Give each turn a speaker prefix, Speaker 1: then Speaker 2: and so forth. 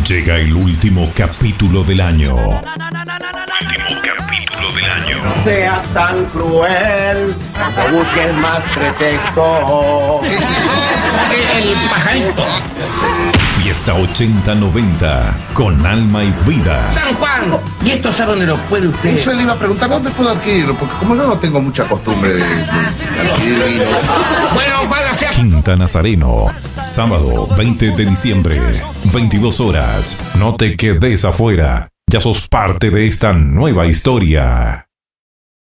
Speaker 1: Llega el último capítulo del año.
Speaker 2: No seas tan cruel, no busques más pretextos.
Speaker 3: El pajarito.
Speaker 1: Fiesta 80-90 con alma y vida.
Speaker 3: San Juan. ¿Y esto a dónde lo puede usted?
Speaker 4: Eso le iba a preguntar, ¿dónde puedo adquirirlo? Porque como yo no tengo mucha costumbre de adquirir vino.
Speaker 3: Bueno, váyase a...
Speaker 1: Quinta Nazareno, sábado 20 de diciembre, 22 horas. No te quedes afuera. Ya sos parte de esta nueva historia.